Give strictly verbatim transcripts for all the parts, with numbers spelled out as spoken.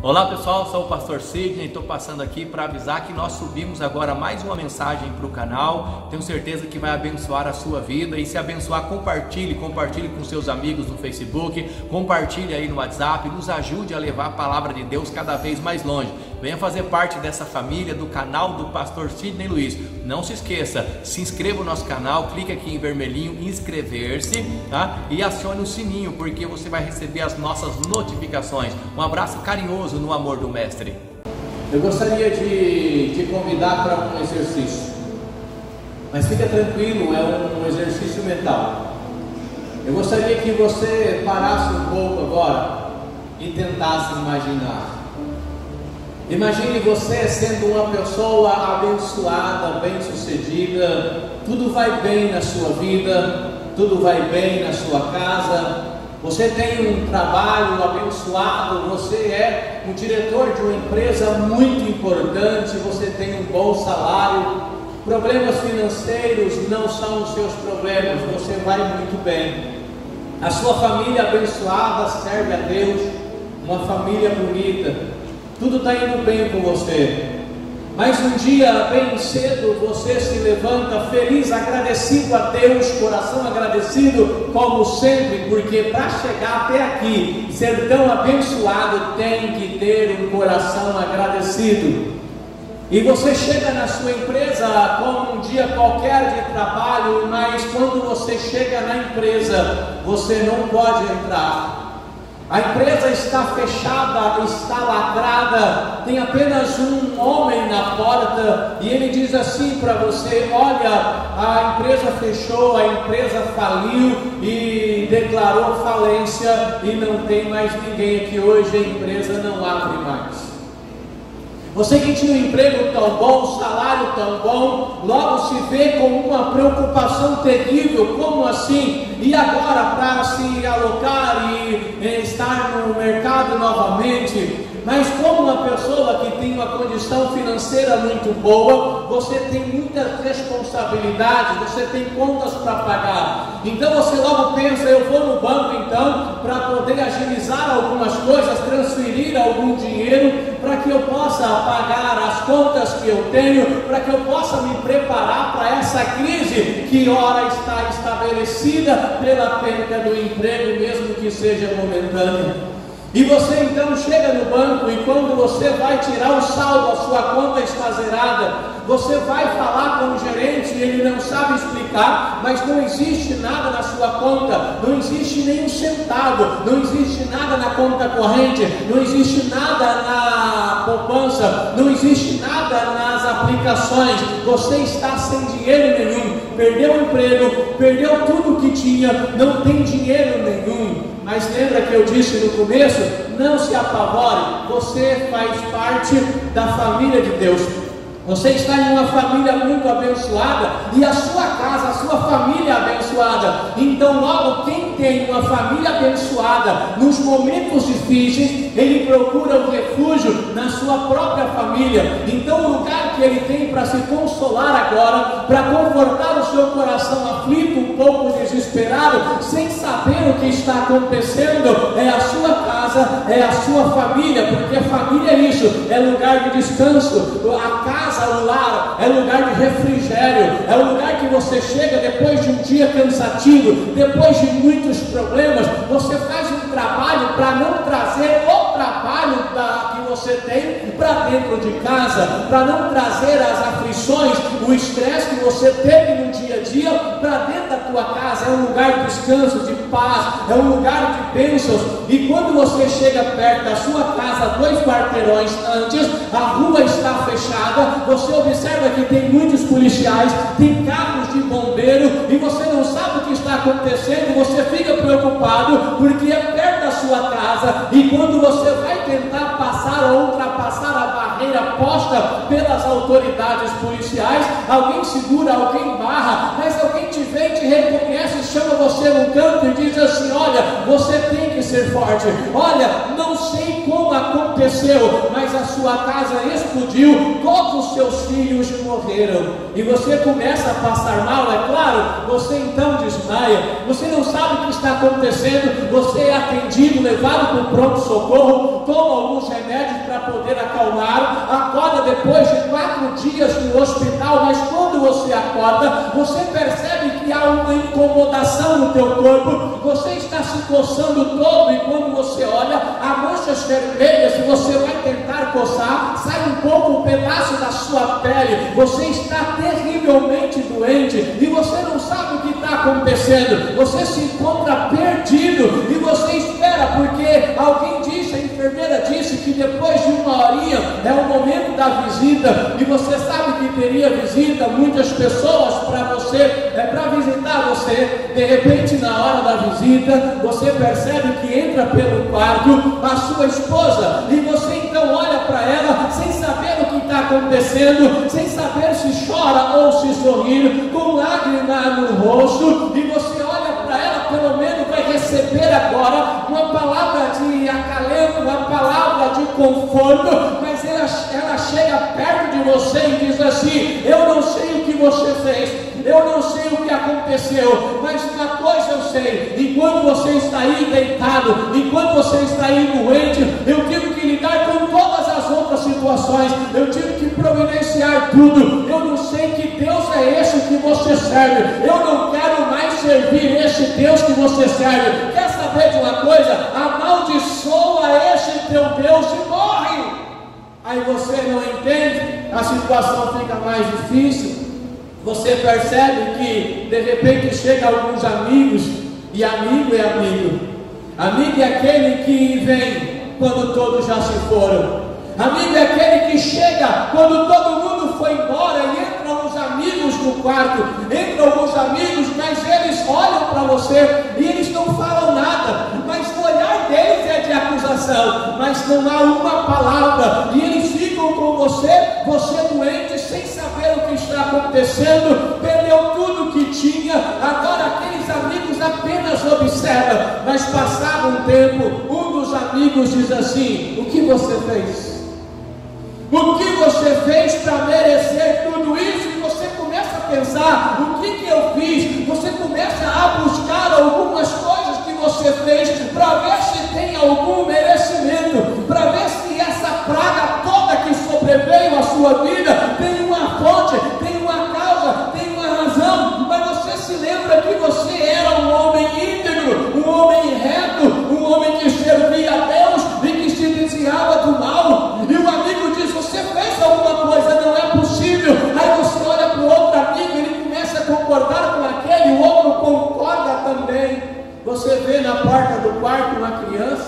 Olá pessoal, sou o pastor Sidney e estou passando aqui para avisar que nós subimos agora mais uma mensagem para o canal. Tenho certeza que vai abençoar a sua vida, e se abençoar, compartilhe, compartilhe com seus amigos no Facebook, compartilhe aí no WhatsApp, nos ajude a levar a palavra de Deus cada vez mais longe. Venha fazer parte dessa família, do canal do pastor Sidney Luiz. Não se esqueça, se inscreva no nosso canal, clique aqui em vermelhinho, inscrever-se, tá? E acione o sininho, porque você vai receber as nossas notificações. Um abraço carinhoso no amor do Mestre. Eu gostaria de te convidar para um exercício, mas fica tranquilo, é um exercício mental. Eu gostaria que você parasse um pouco agora e tentasse imaginar. Imagine você sendo uma pessoa abençoada, bem-sucedida, tudo vai bem na sua vida, tudo vai bem na sua casa. Você tem um trabalho abençoado, você é um diretor de uma empresa muito importante, você tem um bom salário, problemas financeiros não são os seus problemas, você vai muito bem. A sua família abençoada serve a Deus, uma família bonita, tudo está indo bem com você. Mas um dia bem cedo você se levanta feliz, agradecido a Deus, coração agradecido como sempre, porque para chegar até aqui, ser tão abençoado, tem que ter um coração agradecido. E você chega na sua empresa como um dia qualquer de trabalho, mas quando você chega na empresa, você não pode entrar. A empresa está fechada, está lacrada, tem apenas um homem na porta e ele diz assim para você: olha, a empresa fechou, a empresa faliu e declarou falência e não tem mais ninguém aqui hoje, a empresa não abre mais. Você que tinha um emprego tão bom, um salário tão bom, logo se vê com uma preocupação terrível. Como assim? E agora para se alocar e, e estar no mercado novamente? Mas como uma pessoa que tem uma condição financeira muito boa, você tem muitas responsabilidades, você tem contas para pagar. Então você logo pensa: eu vou no banco então para poder agilizar algumas coisas, transferir algum dinheiro para que eu possa pagar as contas que eu tenho, para que eu possa me preparar para essa crise que ora está estabelecida pela perda do emprego, mesmo que seja momentânea. E você então chega no banco e quando você vai tirar o saldo, a sua conta está zerada. Você vai falar com o gerente e ele não sabe explicar, mas não existe nada na sua conta, não existe nenhum centavo, não existe nada na conta corrente, não existe nada na poupança, não existe nada nas aplicações. Você está sem dinheiro nenhum, perdeu o emprego, perdeu tudo que tinha, não tem dinheiro nenhum. Mas lembra que eu disse no começo? Não se apavore, você faz parte da família de Deus. Você está em uma família muito abençoada e a sua casa, a sua família é abençoada. Então logo quem tem uma família abençoada, nos momentos difíceis, ele procura um refúgio na sua própria família. Então o lugar que ele tem para se consolar agora, para confortar o seu coração aflito, um pouco desesperado, sem saber o que está acontecendo, é a sua casa, é a sua família, porque a família é isso, é lugar de descanso. A casa, o lar, é lugar de refrigério, é o lugar que você chega depois de um dia cansativo, depois de muitos problemas, você faz um trabalho para não trazer o trabalho da, que você tem para dentro de casa, para não trazer as aflições, o estresse que você teve no dia a dia para dentro da tua casa. É um lugar de descanso, de paz, é um lugar de bênçãos. E quando você chega perto da sua casa, dois quarteirões antes, a rua está fechada, você observa que tem muitos policiais, tem carros de bombeiro, e você não sabe o que está acontecendo, você fica preocupado, porque é perto da sua casa, e quando você vai tentar passar ou ultrapassar a barreira posta pelas autoridades policiais, alguém segura, alguém barra, mas alguém te vê e te reconhece, chama você no canto e diz assim: olha, você tem que ser forte, olha, não sei como aconteceu, mas a sua casa explodiu, todos os seus filhos morreram, e você começa a passar mal, é claro, você então desmaia, você não sabe o que está acontecendo, você é atendido, levado para o pronto-socorro, toma alguns remédios, para poder acalmar, acorda depois de quatro dias no hospital, mas quando você acorda, você percebe que há uma incomodação no teu corpo, você está se coçando todo, e quando você olha, há manchas vermelhas, e você vai tentar coçar, sai um pouco um pedaço da sua pele, você está terrivelmente doente, e você não sabe o que está acontecendo, você se encontra perdido, e você espera, porque alguém disse, a enfermeira disse que depois de uma horinha é o momento da visita, e você sabe que teria visita, muitas pessoas para você, é para visitar você. De repente, na hora da visita, você percebe que entra pelo quarto a sua esposa, e você então olha para ela sem saber o que está acontecendo, sem saber se chora ou se sorri, com lágrima no rosto, e você olha para ela, pelo menos vai receber agora uma palavra de acalento, uma palavra de conforto, mas ela, ela chega perto de você e diz assim: eu não sei o que você fez, eu não sei o que aconteceu, mas uma coisa eu sei, enquanto você está aí deitado, enquanto você está aí doente, eu tive que lidar com todas as outras situações, eu tive que providenciar tudo, eu não sei que Deus é esse que você serve, eu não quero mais servir esse Deus que você serve. Quer saber de uma coisa? Amaldiçoa esse teu Deus e morre. Aí você não entende, a situação fica mais difícil, você percebe que de repente chega alguns amigos, e amigo é amigo, amigo é aquele que vem quando todos já se foram, amigo é aquele que chega quando todo mundo foi embora, e entram os amigos no quarto, entram alguns amigos, mas eles olham para você e eles não falam nada, mas o olhar deles é de acusação, mas não há uma palavra, e eles ficam com você, você doente, sem saber o que está acontecendo, perdeu tudo que tinha, agora aqueles amigos apenas observam, mas passado um tempo, um dos amigos diz assim: o que você fez? O que você fez para merecer tudo isso? E você começa a pensar: o que, que eu fiz? Você começa a buscar algumas coisas que você fez para ver se tem algum merecimento, para ver se essa praga toda que sobreveio à sua vida tem uma fonte, tem uma causa, tem uma razão. Mas você se lembra que você era um homem íntegro, um homem reto, um homem que servia a Deus e que se desviava do mal. E o amigo diz: você fez alguma coisa, não é possível. Aí você olha para o outro amigo, ele começa a concordar com aquele, o outro concorda também. Você vê na porta do quarto uma criança,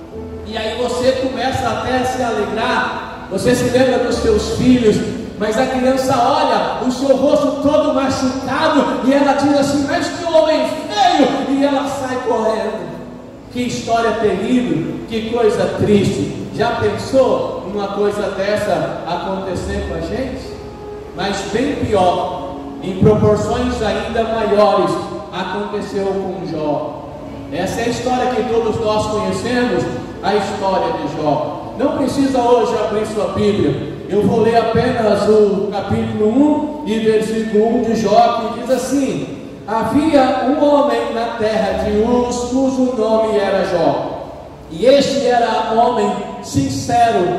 e aí você começa até a se alegrar, você se lembra dos seus filhos, mas a criança olha o seu rosto todo machucado, e ela diz assim: mas que homem feio, e ela sai correndo. Que história terrível, que coisa triste. Já pensou uma coisa dessa acontecer com a gente? Mas bem pior, em proporções ainda maiores, aconteceu com Jó. Essa é a história que todos nós conhecemos, a história de Jó. Não precisa hoje abrir sua Bíblia, eu vou ler apenas o capítulo um e versículo um de Jó, que diz assim: havia um homem na terra de Uz, cujo nome era Jó, e este era homem sincero,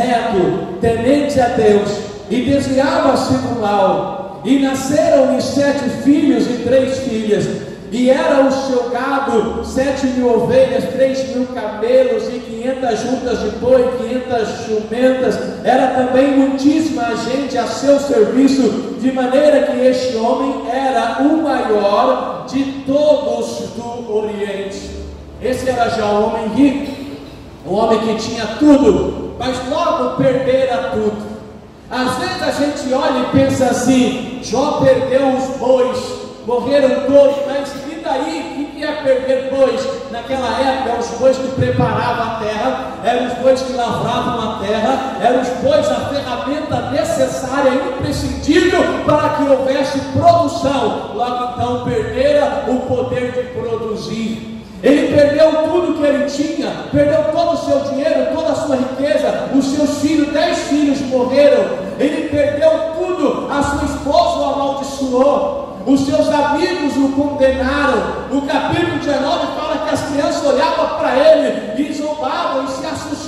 reto, temente a Deus, e desviava-se do mal, e nasceram-lhe sete filhos e três filhas, e era o seu gado sete mil ovelhas, três mil camelos e quinhentas juntas de boi, quinhentas jumentas. Era também muitíssima gente a seu serviço, de maneira que este homem era o maior de todos do Oriente. Esse era já o homem rico, o homem que tinha tudo, mas logo perdera tudo. Às vezes a gente olha e pensa assim: Jó perdeu os bois, morreram todos, mas e daí? O que é perder bois? Naquela época eram os bois que preparavam a terra, eram os bois que lavravam a terra, eram os bois a ferramenta necessária, imprescindível para que houvesse produção. Logo então perdera o poder de produzir. Ele perdeu tudo que ele tinha, perdeu todo o seu dinheiro, toda a sua riqueza, os seus filhos, dez filhos morreram, ele perdeu tudo, a sua esposa o amaldiçoou, os seus amigos o condenaram. O capítulo dezenove fala que as crianças olhavam para ele e zombavam e se assustavam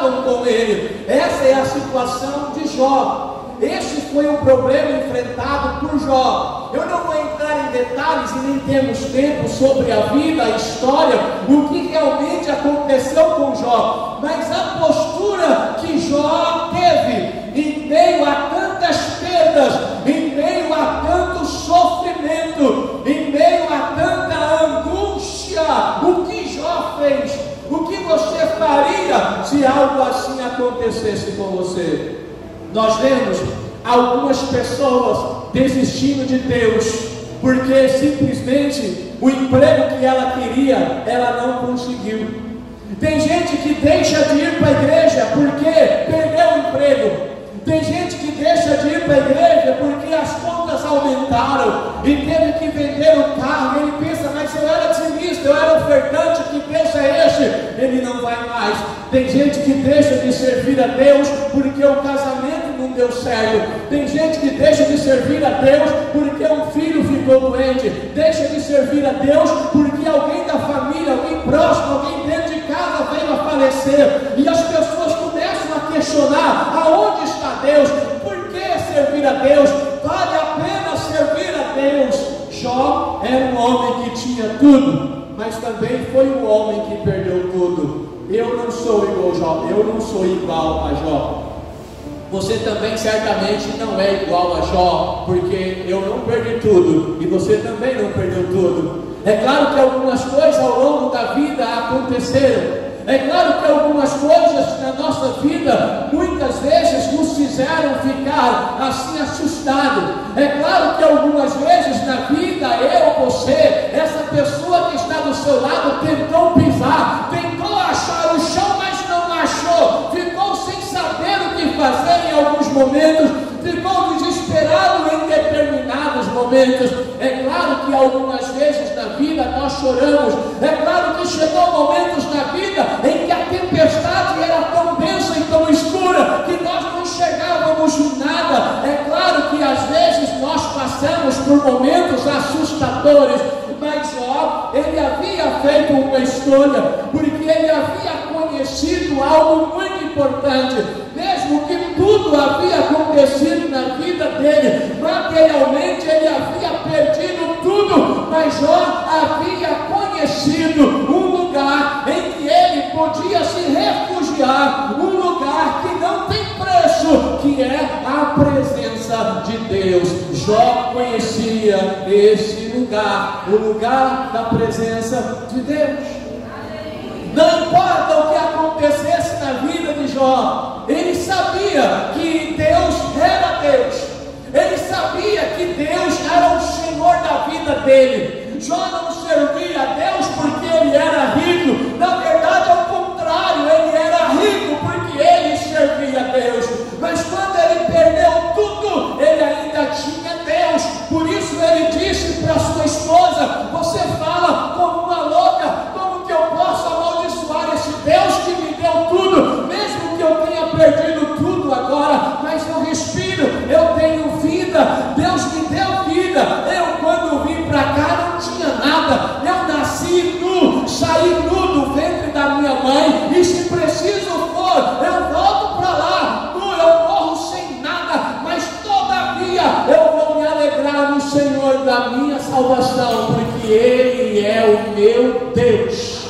estavam com ele. Essa é a situação de Jó. Este foi o problema enfrentado por Jó. Eu não vou entrar em detalhes e nem temos tempo sobre a vida, a história, o que realmente aconteceu com Jó, mas a postura que Jó teve em meio a tantas perdas, em meio a tanto sofrimento, em meio a tanta angústia, o que Jó fez? O que você faria se algo assim acontecesse com você? Nós vemos algumas pessoas desistindo de Deus, porque simplesmente o emprego que ela queria, ela não conseguiu. Tem gente que deixa de ir para a igreja porque perdeu o emprego. Tem gente que deixa de ir para a igreja porque as contas aumentaram e teve que vender o carro. Ele pensa, mas eu era dizimista, eu era ofertante, que Deus é este? Ele não vai mais. Tem gente que deixa de servir a Deus porque o casamento não deu certo. Tem gente que deixa de servir a Deus porque um filho ficou doente. Deixa de servir a Deus porque alguém da família, alguém próximo, alguém dentro de casa veio a falecer. E as pessoas começam a questionar: aonde está Deus? Por que servir a Deus? Vale a pena servir a Deus? Jó era um homem que tinha tudo, mas também foi um homem que perdeu tudo. Eu não sou igual a Jó, eu não sou igual a Jó. Você também certamente não é igual a Jó, porque eu não perdi tudo e você também não perdeu tudo. É claro que algumas coisas ao longo da vida aconteceram. É claro que algumas coisas na nossa vida muitas vezes nos fizeram ficar assim assustados. É claro que algumas vezes na vida eu, você, essa pessoa que está do seu lado tentou pisar, tentou achar o chão, mas não achou, ficou sem saber o que fazer em alguns momentos, ficou desesperado em determinados momentos. É claro que algumas vezes na vida nós choramos. É claro que chegou momentos na vida em que a tempestade era tão densa e tão escura que nós não enxergávamos nada. É claro que às vezes nós passamos por momentos assustadores, mas Jó, ele havia feito uma escolha, porque ele havia conhecido algo muito importante. Mesmo que tudo havia acontecido na vida dele, materialmente ele havia perdido tudo, mas Jó havia conhecido um lugar em que ele podia se refugiar, um lugar que não tem preço, que é a presença de Deus. Jó conhecia esse lugar, o lugar da presença de Deus. Não importa o que acontecesse na vida de Jó, ele sabia que Deus era Deus, ele sabia que Deus era o Senhor da vida dele. Jó não servia a Deus porque ele era rico, na verdade ao contrário, ele era rico porque ele servia a Deus, mas quando ele perdeu tudo, ele ainda tinha Deus. Por isso ele disse para sua esposa: você fala como uma louca, como que eu posso amaldiçoar esse Deus que me deu tudo, mesmo que eu tenha perdido tudo agora, mas eu respiro, eu tenho vida, Deus me deu vida. Eu, quando vim para cá, não tinha nada, eu nasci nu, saí nu do ventre da minha mãe, e se preciso for, eu volto para lá, nu, eu morro sem nada, mas todavia eu vou me alegrar no Senhor da minha salvação, porque Ele é o meu Deus.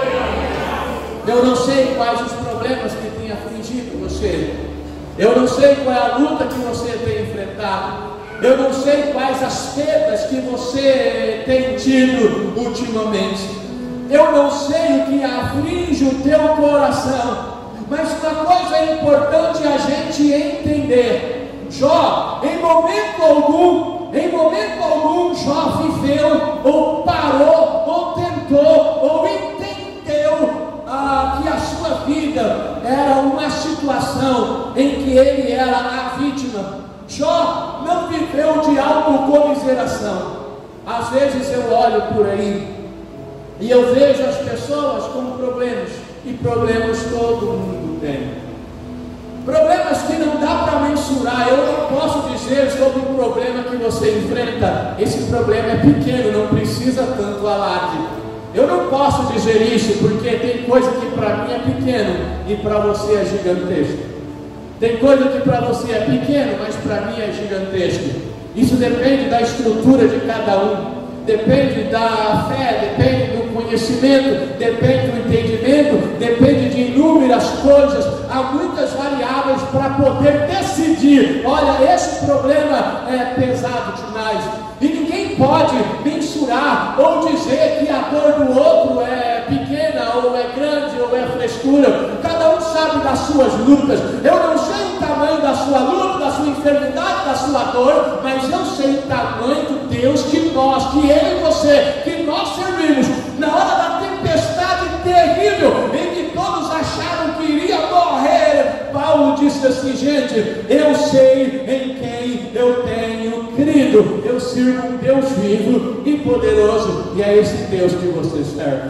Eu não sei quais os problemas que têm afligido você, eu não sei qual é a luta que você tem enfrentado, eu não sei quais as perdas que você tem tido ultimamente, eu não sei o que aflige o teu coração, mas uma coisa é importante a gente entender: Jó, em momento algum, em momento algum, Jó viveu, ou parou, ou tentou, ou entendeu ah, que a sua vida era uma situação em que ele era a vítima. Jó não viveu de autocomiseração. Às vezes eu olho por aí e eu vejo as pessoas com problemas, e problemas todo mundo tem. Problemas que não dá para mensurar. Eu não posso dizer sobre o problema que você enfrenta: esse problema é pequeno, não precisa tanto alarde. Eu não posso dizer isso porque tem coisa que para mim é pequeno e para você é gigantesco. Tem coisa que para você é pequeno, mas para mim é gigantesco. Isso depende da estrutura de cada um. Depende da fé, depende do conhecimento, depende do entendimento, depende de inúmeras coisas. Há muitas variáveis para poder decidir. Olha, esse problema é pesado demais. E ninguém pode mensurar ou dizer que a dor do outro é pequena, ou é grande, ou é frescura. Cada um sabe das suas lutas. Eu não sei o tamanho da sua luta, da sua enfermidade, da sua dor, mas eu sei o tamanho do Deus que nós, que eu e você, que nós servimos. Na hora da tempestade terrível, em que todos acharam que iria morrer, Paulo disse assim: gente, eu sei em quem eu tenho crido. Eu sirvo um Deus vivo e poderoso, e é esse Deus que você serve.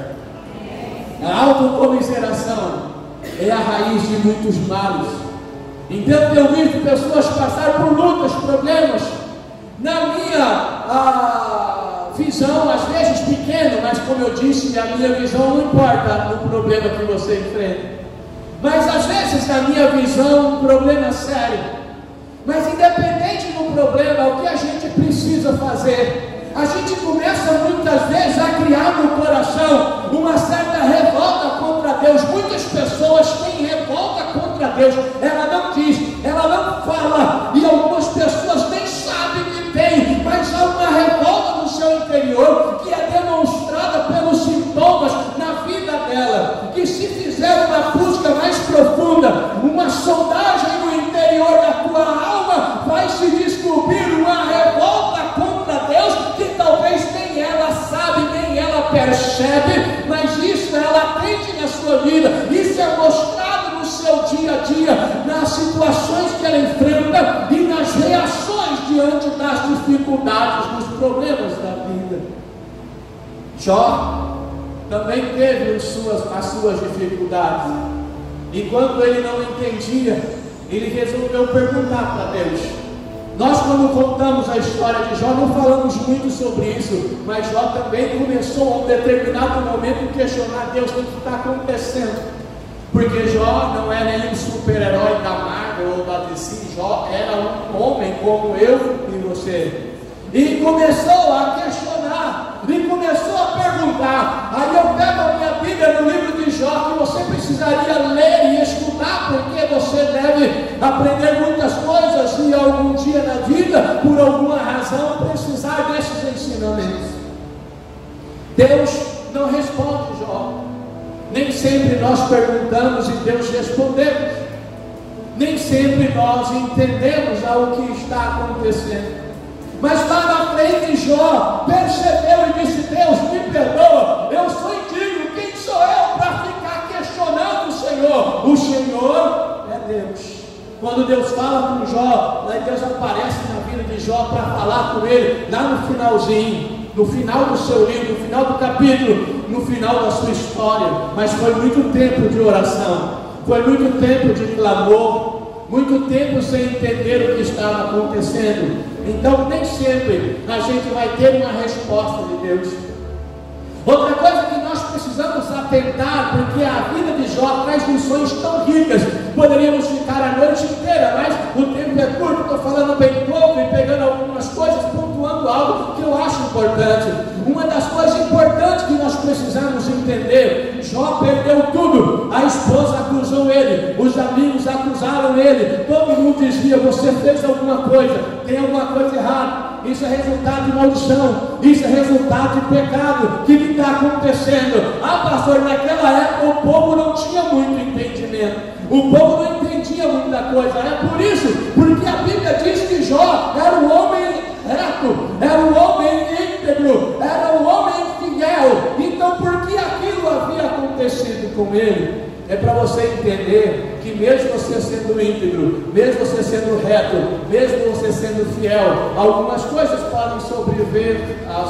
A autocomiseração é a raiz de muitos males. Então eu visto pessoas passar por lutas, problemas. Na minha a, visão, às vezes pequeno, mas como eu disse, a minha visão não importa no problema que você enfrenta. Mas às vezes na minha visão, um problema sério. Mas independente do problema, o que a gente precisa fazer? A gente começa muitas vezes a criar no coração uma certa revolta contra Deus. Muitas pessoas têm revolta contra Deus. Ela não diz, ela não fala, e algumas pessoas nem sabem que tem, mas há uma revolta no seu interior que é demonstrada pelos sintomas na vida dela. Que se fizer uma busca mais profunda, uma sondagem no interior da tua alma, vai se descobrir uma revolta contra Deus que talvez nem ela sabe, nem ela percebe, mas isso ela atende na sua vida. Isso é mostrado no seu dia a dia, nas situações que ela enfrenta e nas reações diante das dificuldades, dos problemas da vida. Jó também teve as suas, as suas dificuldades, e quando ele não entendia, ele resolveu perguntar para Deus. Nós, quando contamos a história de Jó, não falamos muito sobre isso, mas Jó também começou a um determinado momento a questionar Deus: o que está acontecendo? Porque Jó não é nenhum super-herói da Marvel ou da D C. Jó era um homem como eu e você, e começou a questionar, e começou a perguntar. Aí eu pego a minha Bíblia no livro de Jó, que você precisaria ler e estudar, porque você deve aprender muitas coisas e algum dia na vida, por alguma razão, precisar desses ensinamentos. Deus não responde Jó. Nem sempre nós perguntamos e Deus respondemos. Nem sempre nós entendemos o que está acontecendo. Mas lá na frente Jó percebeu e disse: Deus, me perdoa, eu sou indigno, quem sou eu para ficar questionando o Senhor? O Senhor é Deus. Quando Deus fala com Jó, lá Deus aparece na vida de Jó para falar com ele, lá no finalzinho, no final do seu livro, no final do capítulo, no final da sua história. Mas foi muito tempo de oração, foi muito tempo de clamor, muito tempo sem entender o que estava acontecendo. Então nem sempre a gente vai ter uma resposta de Deus. Outra coisa que nós precisamos atentar, porque a vida de Jó traz lições tão ricas, poderíamos ficar a noite inteira, mas o tempo é curto, estou falando bem pouco e pegando algumas coisas, pontuando algo que eu acho importante. Uma das coisas importantes que nós precisamos entender: Jó perdeu tudo. A esposa acusou ele, os amigos acusaram ele, todo mundo dizia: você fez alguma coisa, tem alguma coisa errada, isso é resultado de maldição, isso é resultado de pecado. O que está acontecendo? Ah, pastor, naquela época o povo não tinha muito entendimento, o povo não entendia muita coisa. É por isso, porque a Bíblia diz que Jó era um homem reto, era um homem íntegro, era um homem fiel. Então por que aquilo havia acontecido com ele? É para você entender que mesmo você sendo íntegro, mesmo você sendo reto, mesmo você sendo fiel, algumas coisas podem sobreviver às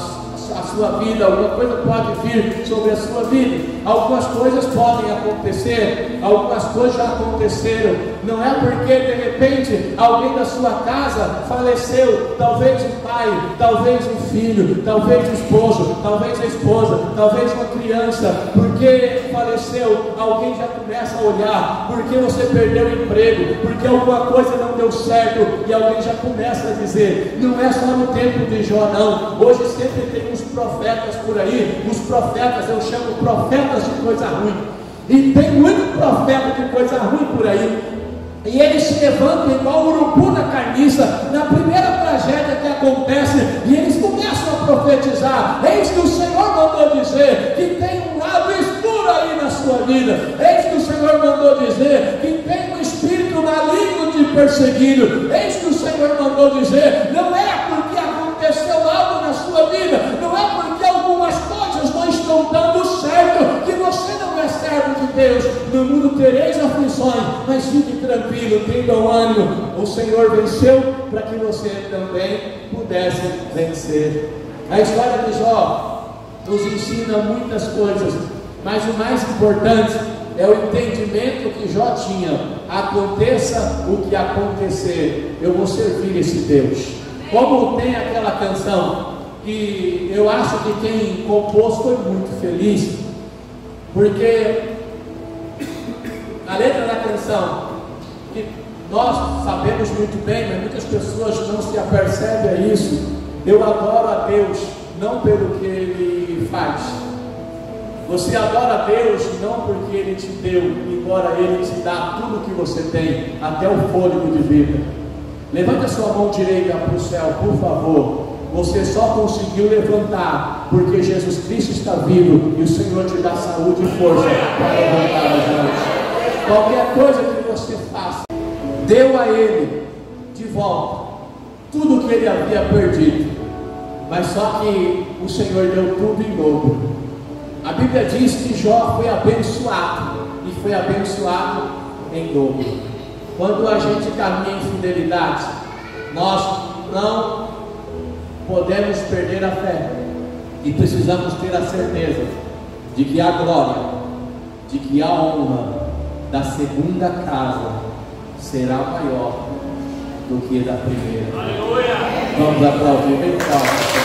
a sua vida, alguma coisa pode vir sobre a sua vida. Algumas coisas podem acontecer, algumas coisas já aconteceram. Não é porque de repente alguém da sua casa faleceu, talvez um pai, talvez um filho, talvez um esposo, talvez a esposa, talvez uma criança, porque faleceu, alguém já começa a olhar, porque você perdeu o emprego, porque alguma coisa não deu certo, e alguém já começa a dizer, não é só no tempo de Jó não, hoje sempre tem uns profetas por aí, os profetas, eu chamo profetas de coisa ruim, e tem muito profeta de coisa ruim por aí, e eles se levantam igual urubu na carniça, na primeira tragédia que acontece, e eles começam a profetizar, eis que o Senhor mandou dizer que tem um lado escuro aí na sua vida, eis que o Senhor mandou dizer que tem um espírito maligno te perseguindo, eis que o Senhor mandou dizer, não é porque aconteceu algo na sua vida, não é porque algumas coisas não estão dando certo, que você não é servo de Deus. No mundo tereis aflições, mas fique tranquilo, tenha bom ânimo, o Senhor venceu para que você também pudesse vencer. A história de Jó nos ensina muitas coisas, mas o mais importante é o entendimento que Jó tinha. Aconteça o que acontecer, eu vou servir esse Deus. Como tem aquela canção que eu acho que quem compôs foi muito feliz, porque a letra da canção, que nós sabemos muito bem, mas muitas pessoas não se apercebem a isso. Eu adoro a Deus não pelo que Ele faz. Você adora a Deus não porque Ele te deu, embora Ele te dá tudo que você tem, até o fôlego de vida. Levante a sua mão direita para o céu, por favor. Você só conseguiu levantar porque Jesus Cristo está vivo e o Senhor te dá saúde e força para levantar as mãos. Qualquer coisa que você faça, deu a Ele de volta tudo o que Ele havia perdido, mas só que o Senhor deu tudo em dobro. A Bíblia diz que Jó foi abençoado, e foi abençoado em dobro. Quando a gente caminha em fidelidade, nós não podemos perder a fé, e precisamos ter a certeza de que a glória, de que a honra da segunda casa será maior do que da primeira. Aleluia! Vamos aplaudir bem forte.